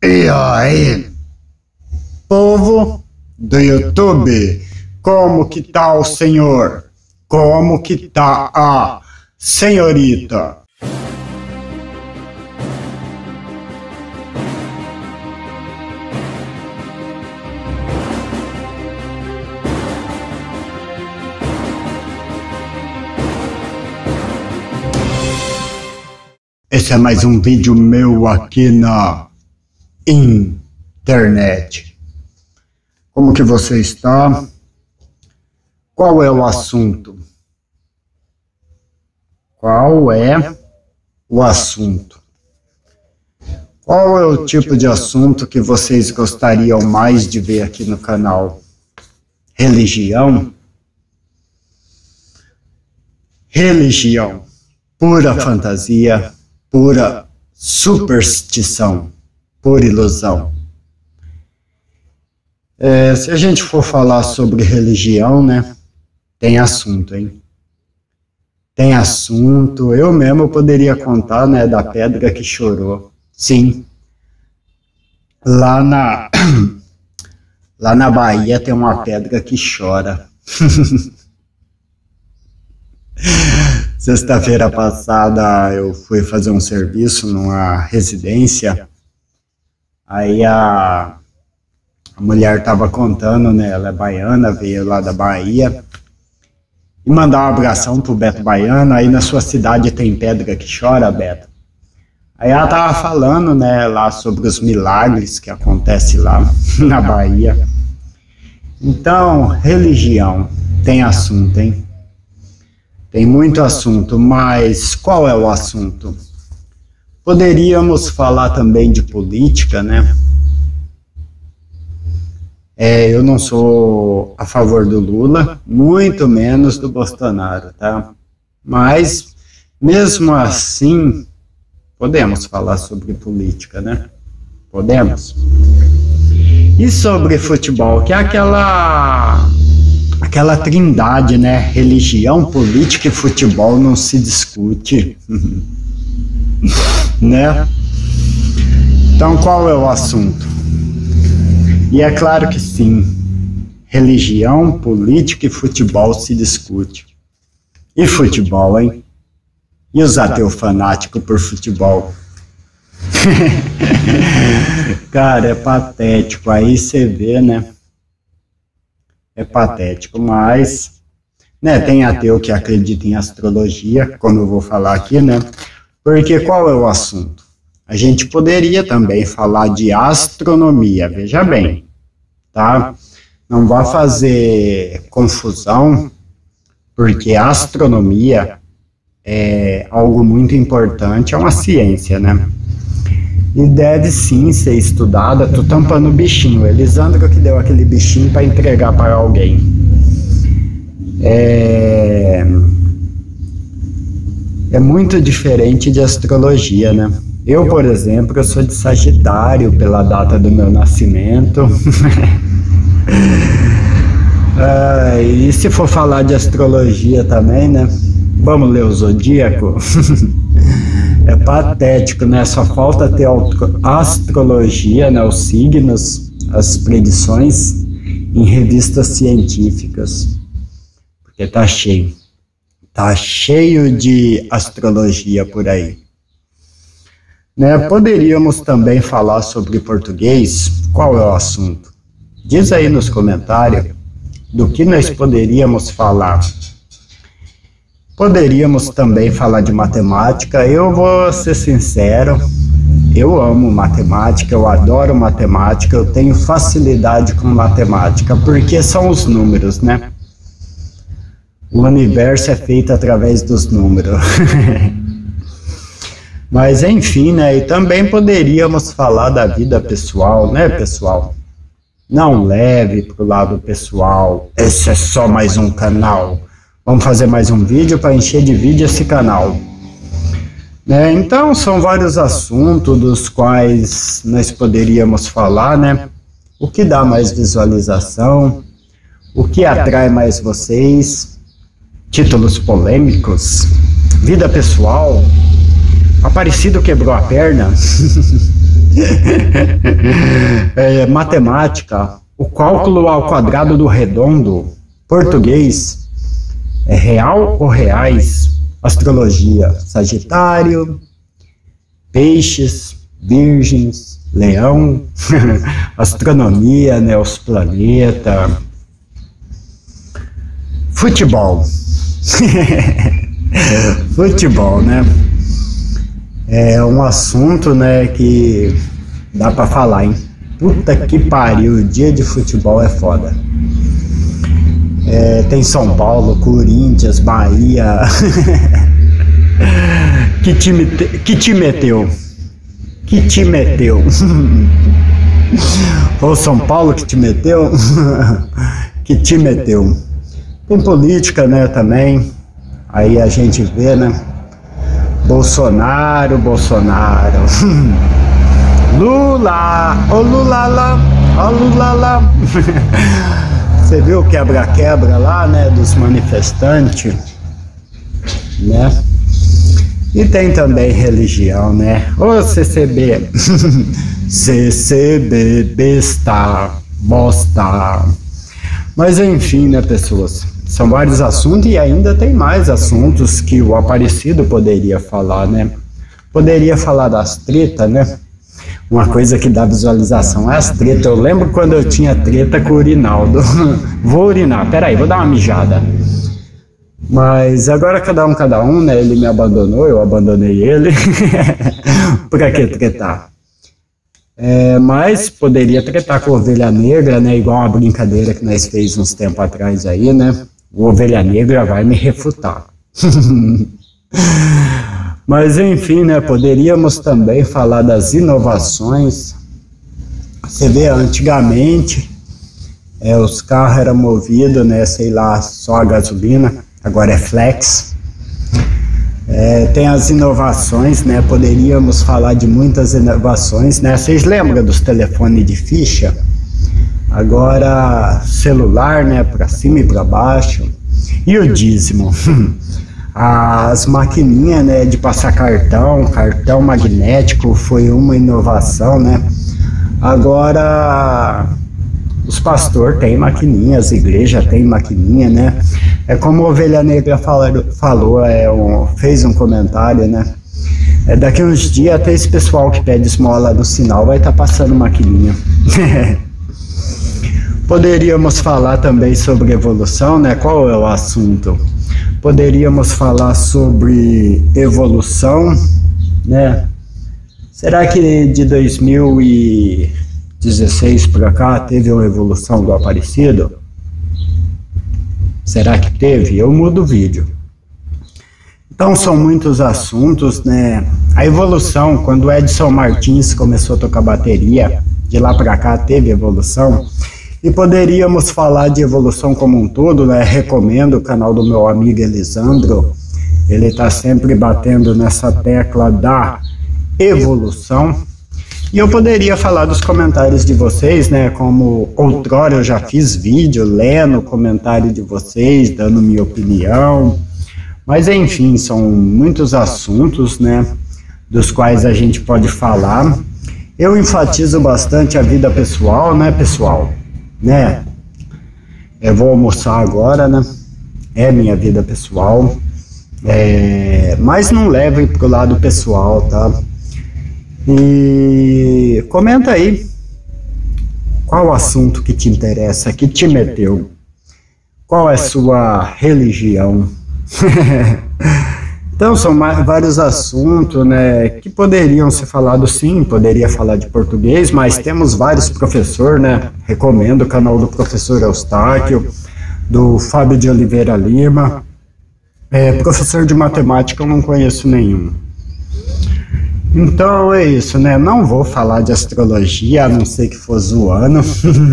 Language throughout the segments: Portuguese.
E aí, povo do YouTube, como que tá o senhor? Como que tá a senhorita? Esse é mais um vídeo meu aqui na internet. Como que você está? Qual é o assunto? Qual é o assunto? Qual é o tipo de assunto que vocês gostariam mais de ver aqui no canal? Religião? Religião. Pura fantasia, pura superstição, pura ilusão. Se a gente for falar sobre religião, né, tem assunto, hein? Tem assunto. Eu mesmo poderia contar, né, da pedra que chorou. Sim. Lá na Bahia tem uma pedra que chora. Sexta-feira passada eu fui fazer um serviço numa residência. Aí a mulher estava contando, né? Ela é baiana, veio lá da Bahia. E mandar um abração pro Beto Baiano. Aí na sua cidade tem pedra que chora, Beto? Aí ela estava falando, né, lá sobre os milagres que acontecem lá na Bahia. Então, religião tem assunto, hein? Tem muito assunto, mas qual é o assunto? Poderíamos falar também de política, né? Eu não sou a favor do Lula, muito menos do Bolsonaro, tá? Mas, mesmo assim, podemos falar sobre política, né? Podemos. E sobre futebol, que é aquela trindade, né? Religião, política e futebol não se discute, né? Então, qual é o assunto? E é claro que sim, religião, política e futebol se discute. E futebol, hein? E os ateus fanáticos por futebol? Cara, é patético. Aí você vê, né? É patético, mas, né, tem ateu que acredita em astrologia, como eu vou falar aqui, né? Porque qual é o assunto? A gente poderia também falar de astronomia, veja bem, tá? Não vá fazer confusão, porque a astronomia é algo muito importante, é uma ciência, né? E deve sim ser estudada. Tô tampando o bichinho, Elisandro que deu aquele bichinho para entregar para alguém. É muito diferente de astrologia, né? Eu, por exemplo, eu sou de Sagitário pela data do meu nascimento. E se for falar de astrologia também, né? Vamos ler o zodíaco? É patético, né? Só falta ter astrologia, né? Os signos, as predições em revistas científicas. Porque tá cheio. Tá cheio de astrologia por aí. Né? Poderíamos também falar sobre português. Qual é o assunto? Diz aí nos comentários do que nós poderíamos falar. Poderíamos também falar de matemática. Eu vou ser sincero, eu amo matemática, eu adoro matemática, eu tenho facilidade com matemática, porque são os números, né? O universo é feito através dos números. Mas enfim, né? E também poderíamos falar da vida pessoal, né, pessoal? Não leve para o lado pessoal, esse é só mais um canal. Vamos fazer mais um vídeo para encher de vídeo esse canal. Né? Então, são vários assuntos dos quais nós poderíamos falar, né? O que dá mais visualização, o que atrai mais vocês, títulos polêmicos, vida pessoal, Aparecido quebrou a perna. Matemática, o cálculo ao quadrado do redondo, português, é real ou reais? Astrologia, Sagitário, Peixes, Virgens, Leão, astronomia, né, os planetas, futebol, futebol, né, é um assunto, né, que dá pra falar, hein, puta que pariu, o dia de futebol é foda. Tem São Paulo, Corinthians, Bahia. Que te meteu? Que te meteu? Ou São Paulo que te meteu? Que te meteu? Tem política, né, também. Aí a gente vê, né? Bolsonaro. Lula, ô Lula lá, ô Lula lá. Você viu o quebra-quebra lá, né, dos manifestantes, né? E tem também religião, né? Ô CCB, CCB, besta, bosta. Mas enfim, né, pessoas? São vários assuntos e ainda tem mais assuntos que o Aparecido poderia falar, né? Poderia falar das tretas, né? Uma coisa que dá visualização é as tretas. Eu lembro quando eu tinha treta com o Urinaldo. Vou urinar, peraí, vou dar uma mijada. Mas agora cada um, né? Ele me abandonou, eu abandonei ele. Pra que tretar? Mas poderia tretar com Ovelha Negra, né? Igual uma brincadeira que nós fez uns tempos atrás aí, né? O Ovelha Negra vai me refutar. Mas enfim, né, poderíamos também falar das inovações. Você vê, antigamente, os carros eram movidos, né, sei lá, só a gasolina, agora é flex. Tem as inovações, né, poderíamos falar de muitas inovações, né, vocês lembram dos telefones de ficha? Agora, celular, né, para cima e para baixo. E o dízimo? As maquininhas, né, de passar cartão magnético foi uma inovação, né? Agora os pastores têm maquininha, as igrejas têm maquininha, né? É como a Ovelha Negra falou, fez um comentário, né? Daqui uns dias até esse pessoal que pede esmola no sinal vai estar passando maquininha. Poderíamos falar também sobre evolução, né? Qual é o assunto? Poderíamos falar sobre evolução, né? Será que de 2016 para cá teve uma evolução do Aparecido? Será que teve? Eu mudo o vídeo. Então são muitos assuntos, né? A evolução, quando o Edson Martins começou a tocar bateria, de lá para cá teve evolução. E poderíamos falar de evolução como um todo, né? Recomendo o canal do meu amigo Elisandro. Ele está sempre batendo nessa tecla da evolução. E eu poderia falar dos comentários de vocês, né? Como outrora eu já fiz vídeo lendo o comentário de vocês, dando minha opinião. Mas enfim, são muitos assuntos, né? Dos quais a gente pode falar. Eu enfatizo bastante a vida pessoal, né, pessoal? Né? Eu vou almoçar agora, né? É minha vida pessoal. Mas não leve pro lado pessoal, tá? E comenta aí qual o assunto que te interessa, que te meteu. Qual é a sua religião? Então são vários assuntos, né, que poderiam ser falados, sim, poderia falar de português, mas temos vários professores, né, recomendo o canal do professor Eustáquio, do Fábio de Oliveira Lima. Professor de matemática eu não conheço nenhum. Então é isso, né, não vou falar de astrologia, a não ser que for zoando.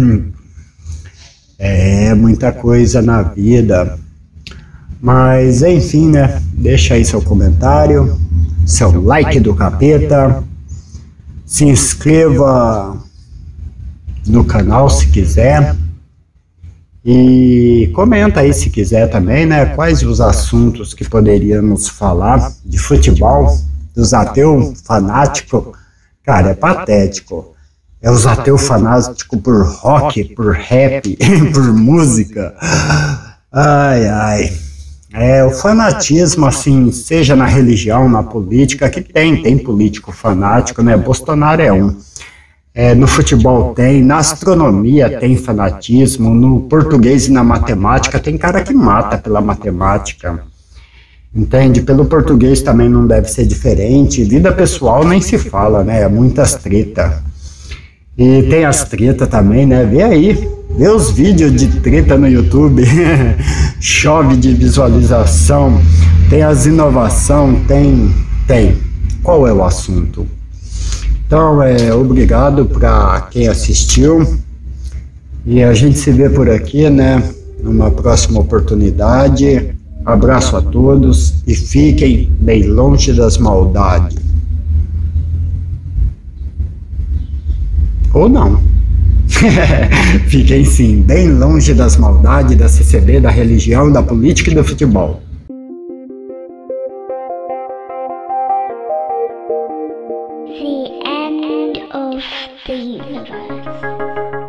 Muita coisa na vida. Mas enfim, né, deixa aí seu comentário, seu like do capeta, se inscreva no canal se quiser e comenta aí se quiser também, né, quais os assuntos que poderíamos falar de futebol, dos ateus fanáticos, Cara, é patético. É os ateus fanáticos por rock, por rap, por música. Ai, ai. É, o fanatismo, assim, seja na religião, na política, que tem político fanático, né? Bolsonaro é um. É, no futebol tem, na astronomia tem fanatismo, no português e na matemática tem cara que mata pela matemática, entende? Pelo português também não deve ser diferente, vida pessoal nem se fala, né? É muitas treta. E tem as tretas também, né? Vê aí, vê os vídeos de treta no YouTube, chove de visualização, tem as inovações, tem. Qual é o assunto? Então, obrigado para quem assistiu e a gente se vê por aqui, né, numa próxima oportunidade. Abraço a todos e fiquem bem longe das maldades. Ou não. Fiquem sim, bem longe das maldades da CCB, da religião, da política e do futebol. The end of the universe.